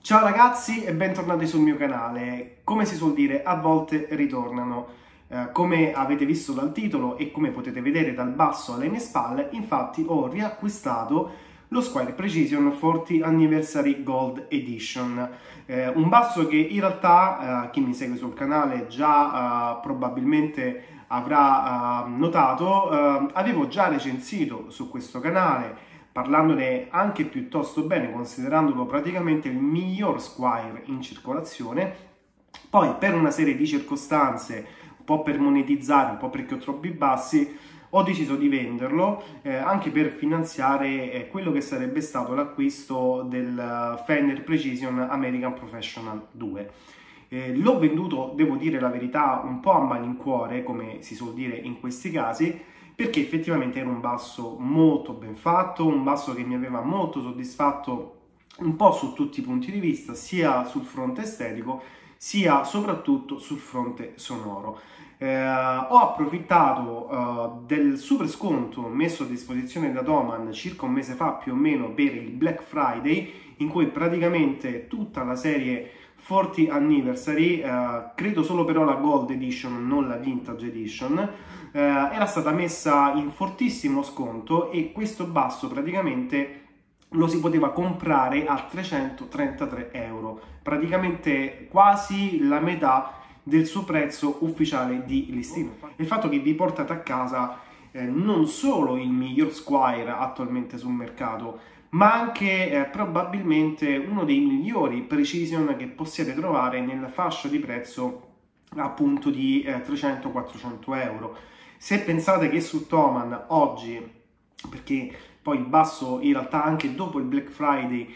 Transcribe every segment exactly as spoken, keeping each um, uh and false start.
Ciao ragazzi e bentornati sul mio canale. Come si suol dire, a volte ritornano. Eh, come avete visto dal titolo e come potete vedere dal basso alle mie spalle, infatti ho riacquistato lo Squire Precision quaranta Anniversary Gold Edition. Eh, un basso che in realtà eh, chi mi segue sul canale già eh, probabilmente avrà eh, notato, eh, avevo già recensito su questo canale, parlandone anche piuttosto bene, considerandolo praticamente il miglior Squire in circolazione. Poi, per una serie di circostanze, un po' per monetizzare, un po' perché ho troppi bassi, ho deciso di venderlo, eh, anche per finanziare eh, quello che sarebbe stato l'acquisto del Fender Precision American Professional due. Eh, l'ho venduto, devo dire la verità, un po' a malincuore, come si suol dire in questi casi, perché effettivamente era un basso molto ben fatto, un basso che mi aveva molto soddisfatto un po' su tutti i punti di vista, sia sul fronte estetico, sia soprattutto sul fronte sonoro. Eh, ho approfittato eh, del super sconto messo a disposizione da Thomann circa un mese fa più o meno per il Black Friday, in cui praticamente tutta la serie quaranta Anniversary, eh, credo solo però la Gold Edition, non la Vintage Edition, eh, era stata messa in fortissimo sconto, e questo basso praticamente lo si poteva comprare a trecentotrentatré euro, praticamente quasi la metà del suo prezzo ufficiale di listino. Il fatto che vi portate a casa eh, non solo il miglior Squire attualmente sul mercato, ma anche eh, probabilmente uno dei migliori Precision che possiate trovare nella fascia di prezzo appunto di eh, trecento quattrocento euro. Se pensate che su Thomann oggi, perché poi il basso in realtà anche dopo il Black Friday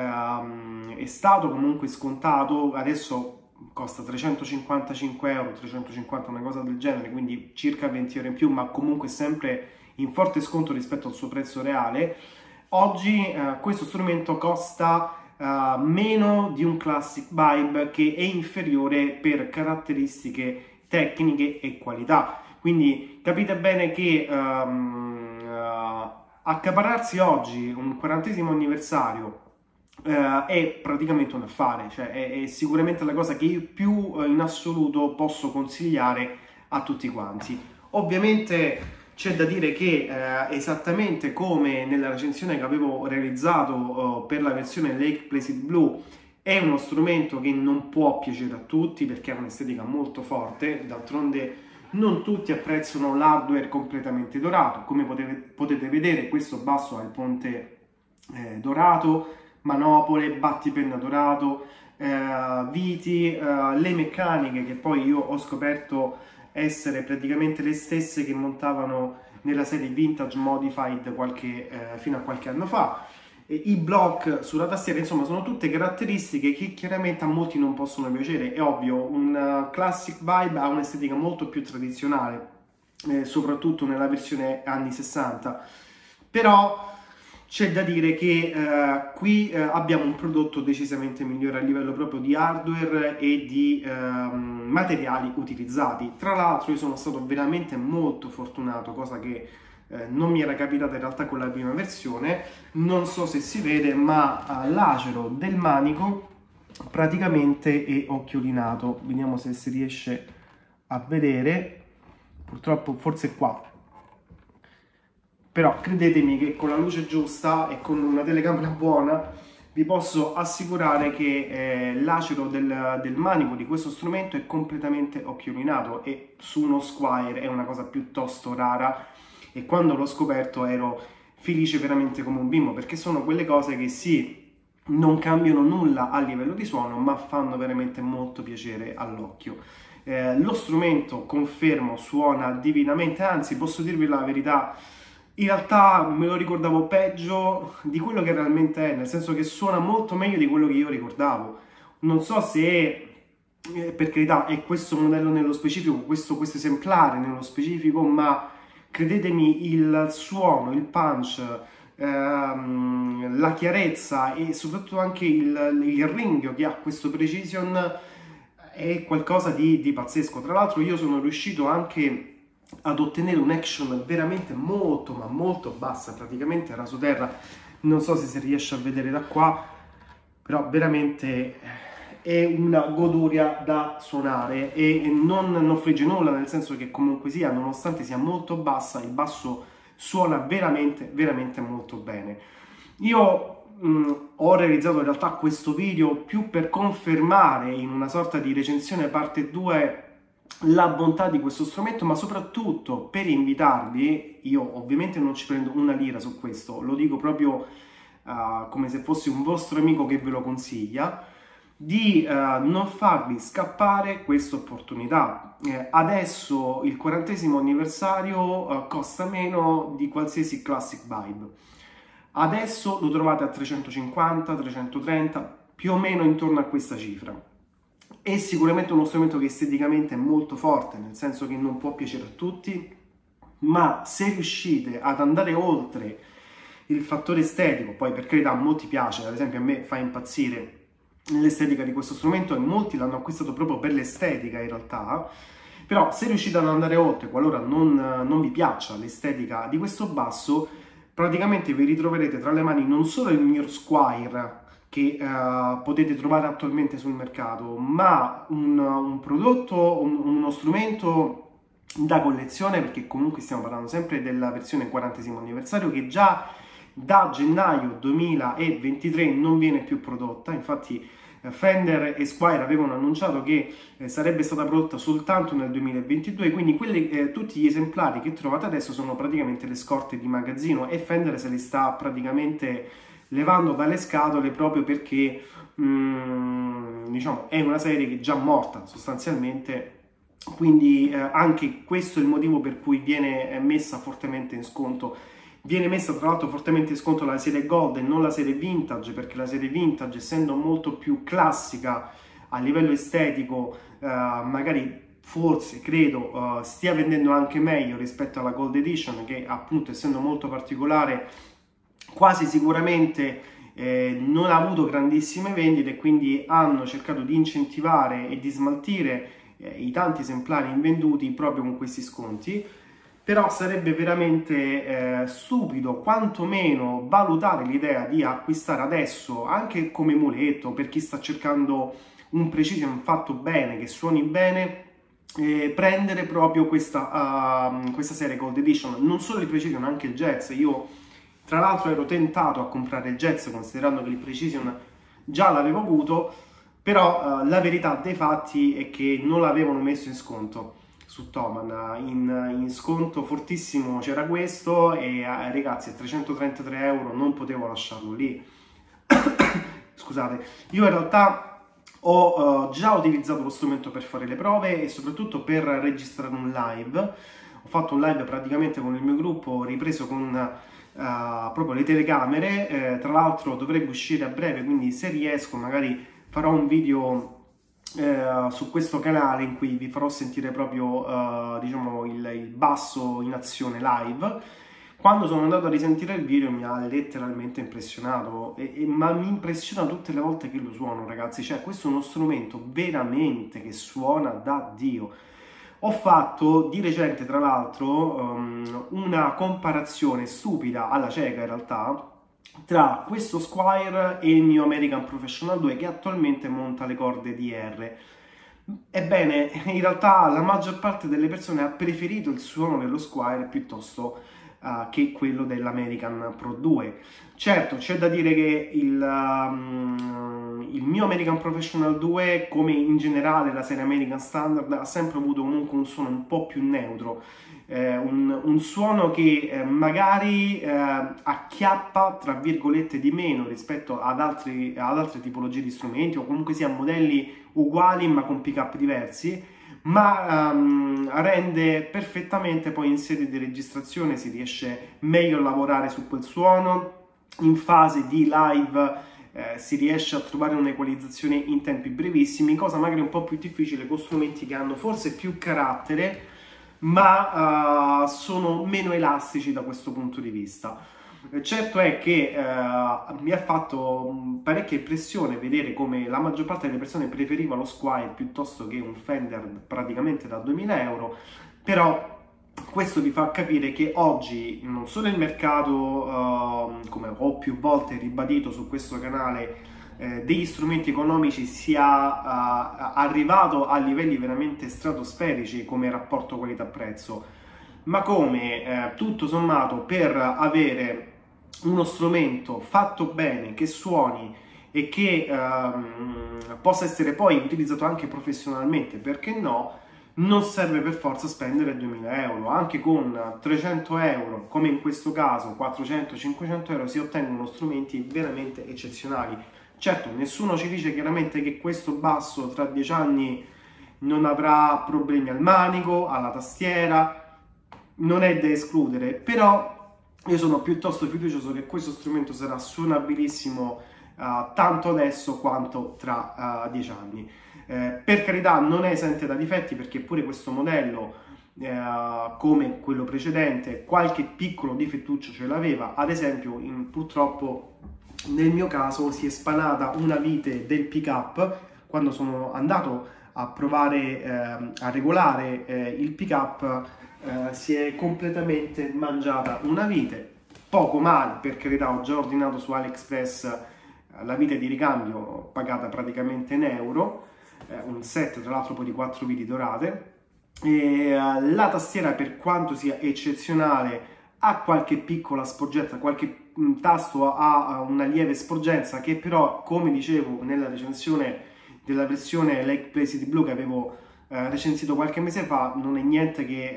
ehm, è stato comunque scontato, adesso costa trecentocinquantacinque euro, trecentocinquanta, una cosa del genere, quindi circa venti euro in più, ma comunque sempre in forte sconto rispetto al suo prezzo reale. Oggi eh, questo strumento costa uh, meno di un Classic Vibe, che è inferiore per caratteristiche tecniche e qualità. Quindi capite bene che um, uh, accaparrarsi oggi un quarantesimo anniversario uh, è praticamente un affare, cioè è, è sicuramente la cosa che io più uh, in assoluto posso consigliare a tutti quanti. Ovviamente c'è da dire che eh, esattamente come nella recensione che avevo realizzato eh, per la versione Lake Placid Blue, è uno strumento che non può piacere a tutti perché ha un'estetica molto forte. D'altronde non tutti apprezzano l'hardware completamente dorato. Come potete, potete vedere, questo basso ha il ponte eh, dorato, manopole, battipenna dorato, eh, viti, eh, le meccaniche che poi io ho scoperto essere praticamente le stesse che montavano nella serie Vintage Modified qualche, eh, fino a qualche anno fa. E i block sulla tastiera, insomma, sono tutte caratteristiche che chiaramente a molti non possono piacere. È ovvio, un uh, Classic Vibe ha un'estetica molto più tradizionale, eh, soprattutto nella versione anni sessanta, però c'è da dire che eh, qui eh, abbiamo un prodotto decisamente migliore a livello proprio di hardware e di eh, materiali utilizzati. Tra l'altro io sono stato veramente molto fortunato, cosa che eh, non mi era capitata in realtà con la prima versione. Non so se si vede, ma eh, l'acero del manico praticamente è occhiolinato. Vediamo se si riesce a vedere, purtroppo forse qua. Però credetemi che con la luce giusta e con una telecamera buona vi posso assicurare che eh, l'acero del, del manico di questo strumento è completamente occhiolinato, e su uno Squire è una cosa piuttosto rara, e quando l'ho scoperto ero felice veramente come un bimbo, perché sono quelle cose che sì, non cambiano nulla a livello di suono, ma fanno veramente molto piacere all'occhio. Eh, lo strumento, confermo, suona divinamente, anzi posso dirvi la verità, in realtà me lo ricordavo peggio di quello che realmente è, nel senso che suona molto meglio di quello che io ricordavo. Non so se, eh, per carità, è questo modello nello specifico, questo, questo esemplare nello specifico, ma credetemi, il suono, il punch, ehm, la chiarezza e soprattutto anche il, il ringhio che ha questo Precision è qualcosa di, di pazzesco. Tra l'altro io sono riuscito anche ad ottenere un action veramente molto ma molto bassa, praticamente rasoterra. Non so se si riesce a vedere da qua, però veramente è una goduria da suonare e non, non frigge nulla, nel senso che comunque sia, nonostante sia molto bassa, il basso suona veramente, veramente molto bene. Io mh, ho realizzato in realtà questo video più per confermare in una sorta di recensione parte due la bontà di questo strumento, ma soprattutto per invitarvi, io ovviamente non ci prendo una lira su questo, lo dico proprio uh, come se fossi un vostro amico che ve lo consiglia, di uh, non farvi scappare questa opportunità. Eh, adesso il quarantesimo anniversario uh, costa meno di qualsiasi Classic Vibe. Adesso lo trovate a trecentocinquanta, trecentotrenta, più o meno intorno a questa cifra. È sicuramente uno strumento che esteticamente è molto forte, nel senso che non può piacere a tutti, ma se riuscite ad andare oltre il fattore estetico, poi per carità a molti piace, ad esempio a me fa impazzire l'estetica di questo strumento e molti l'hanno acquistato proprio per l'estetica in realtà, però se riuscite ad andare oltre, qualora non, non vi piaccia l'estetica di questo basso, praticamente vi ritroverete tra le mani non solo il mio Squier che uh, potete trovare attualmente sul mercato, ma un, un prodotto, un, uno strumento da collezione, perché comunque stiamo parlando sempre della versione quarantesimo anniversario che già da gennaio duemilaventitré non viene più prodotta. Infatti Fender e Squier avevano annunciato che eh, sarebbe stata prodotta soltanto nel duemilaventidue, quindi quelli, eh, tutti gli esemplari che trovate adesso sono praticamente le scorte di magazzino e Fender se li sta praticamente levando dalle scatole proprio perché mh, diciamo è una serie che è già morta sostanzialmente, quindi eh, anche questo è il motivo per cui viene messa fortemente in sconto. Viene messa tra l'altro fortemente in sconto la serie Gold e non la serie Vintage, perché la serie Vintage, essendo molto più classica a livello estetico, eh, magari forse, credo, eh, stia vendendo anche meglio rispetto alla Gold Edition, che appunto essendo molto particolare quasi sicuramente eh, non ha avuto grandissime vendite e quindi hanno cercato di incentivare e di smaltire eh, i tanti esemplari invenduti proprio con questi sconti. Però sarebbe veramente eh, stupido quantomeno valutare l'idea di acquistare adesso, anche come muletto, per chi sta cercando un Precision fatto bene, che suoni bene, eh, prendere proprio questa, uh, questa serie Gold Edition. Non solo il Precision, anche il Jazz. Io tra l'altro ero tentato a comprare il Jazz, considerando che il Precision già l'avevo avuto, però uh, la verità dei fatti è che non l'avevano messo in sconto su Thomann. In, in sconto fortissimo c'era questo e eh, ragazzi a trecentotrentatré euro non potevo lasciarlo lì. Scusate, io in realtà ho uh, già utilizzato lo strumento per fare le prove e soprattutto per registrare un live. Ho fatto un live praticamente con il mio gruppo, ripreso con uh, proprio le telecamere, eh, tra l'altro dovrebbe uscire a breve, quindi se riesco magari farò un video Eh, su questo canale in cui vi farò sentire proprio uh, diciamo il, il basso in azione live. Quando sono andato a risentire il video mi ha letteralmente impressionato e, e, ma mi impressiona tutte le volte che lo suono, ragazzi. Cioè questo è uno strumento veramente che suona da Dio. Ho fatto di recente tra l'altro um, una comparazione stupida alla cieca in realtà tra questo Squier e il mio American Professional due che attualmente monta le corde D R. Ebbene, in realtà la maggior parte delle persone ha preferito il suono dello Squier piuttosto uh, che quello dell'American Pro due. Certo, c'è da dire che il, um, il mio American Professional due, come in generale la serie American Standard, ha sempre avuto comunque un suono un po' più neutro. Eh, un, un suono che eh, magari eh, acchiappa tra virgolette di meno rispetto ad, altri, ad altre tipologie di strumenti o comunque sia modelli uguali ma con pick up diversi, ma um, rende perfettamente poi in sede di registrazione, si riesce meglio a lavorare su quel suono. In fase di live eh, si riesce a trovare un'equalizzazione in tempi brevissimi, cosa magari un po' più difficile con strumenti che hanno forse più carattere ma uh, sono meno elastici da questo punto di vista. Certo è che uh, mi ha fatto parecchia impressione vedere come la maggior parte delle persone preferiva lo Squier piuttosto che un Fender praticamente da duemila euro, però questo vi fa capire che oggi non solo il mercato, uh, come ho più volte ribadito su questo canale, eh, degli strumenti economici sia uh, arrivato a livelli veramente stratosferici come rapporto qualità-prezzo, ma come eh, tutto sommato per avere uno strumento fatto bene, che suoni e che ehm, possa essere poi utilizzato anche professionalmente, perché no, non serve per forza spendere duemila euro. Anche con trecento euro, come in questo caso quattrocento cinquecento euro, si ottengono strumenti veramente eccezionali. Certo, nessuno ci dice chiaramente che questo basso tra dieci anni non avrà problemi al manico, alla tastiera, non è da escludere, però io sono piuttosto fiducioso che questo strumento sarà suonabilissimo uh, tanto adesso quanto tra uh, dieci anni. Eh, per carità, non è esente da difetti, perché pure questo modello, eh, come quello precedente, qualche piccolo difettuccio ce l'aveva. Ad esempio, in, purtroppo nel mio caso si è spanata una vite del pick up quando sono andato a provare eh, a regolare eh, il pick up. Eh, si è completamente mangiata una vite, poco male, per carità. Ho già ordinato su AliExpress eh, la vite di ricambio, pagata praticamente in euro, eh, un set tra l'altro poi di quattro viti dorate, e eh, la tastiera, per quanto sia eccezionale, ha qualche piccola sporgenza, qualche mh, tasto ha una lieve sporgenza, che però, come dicevo nella recensione della versione Lake Placid Blue che avevo Eh, recensito qualche mese fa, non è niente che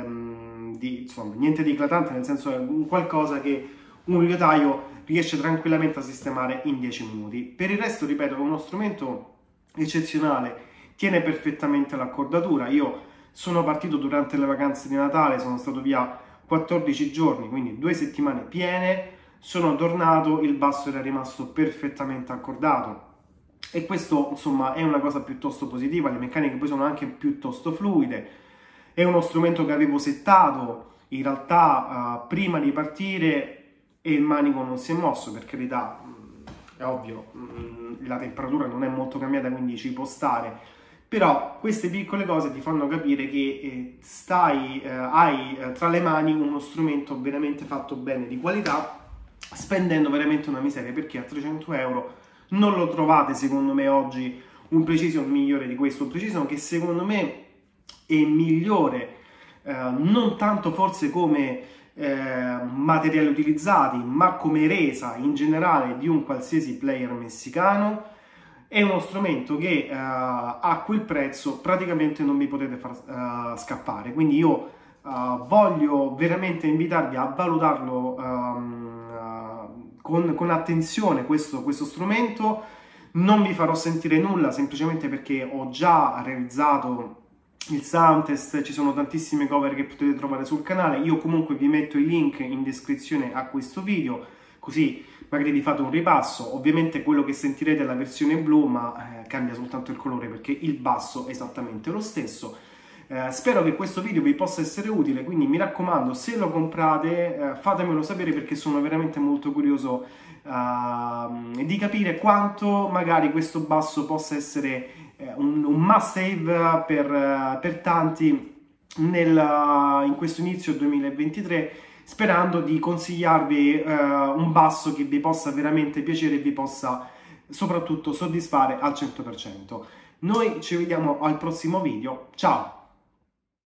ehm, di, insomma, niente di eclatante, nel senso è qualcosa che un liutaio riesce tranquillamente a sistemare in dieci minuti. Per il resto, ripeto, è uno strumento eccezionale, tiene perfettamente l'accordatura. Io sono partito durante le vacanze di Natale, sono stato via quattordici giorni, quindi due settimane piene, sono tornato, il basso era rimasto perfettamente accordato. E questo, insomma, è una cosa piuttosto positiva. Le meccaniche poi sono anche piuttosto fluide. È uno strumento che avevo settato in realtà uh, prima di partire, e il manico non si è mosso. Per carità, è ovvio, la temperatura non è molto cambiata, quindi ci può stare, però queste piccole cose ti fanno capire che eh, stai, eh, hai eh, tra le mani uno strumento veramente fatto bene, di qualità, spendendo veramente una miseria, perché a trecento euro non lo trovate, secondo me, oggi un Precision migliore di questo. Un Precision che secondo me è migliore, eh, non tanto forse come eh, materiali utilizzati, ma come resa in generale di un qualsiasi player messicano. È uno strumento che eh, a quel prezzo praticamente non mi potete far uh, scappare, quindi io uh, voglio veramente invitarvi a valutarlo um, Con, con attenzione questo, questo strumento. Non vi farò sentire nulla, semplicemente perché ho già realizzato il sound test, ci sono tantissime cover che potete trovare sul canale. Io comunque vi metto i link in descrizione a questo video, così magari vi fate un ripasso. Ovviamente quello che sentirete è la versione blu, ma eh, cambia soltanto il colore, perché il basso è esattamente lo stesso. Eh, spero che questo video vi possa essere utile, quindi mi raccomando, se lo comprate eh, fatemelo sapere, perché sono veramente molto curioso uh, di capire quanto magari questo basso possa essere eh, un, un must have per, uh, per tanti nel, uh, in questo inizio duemilaventitré, sperando di consigliarvi uh, un basso che vi possa veramente piacere e vi possa soprattutto soddisfare al cento per cento. Noi ci vediamo al prossimo video, ciao!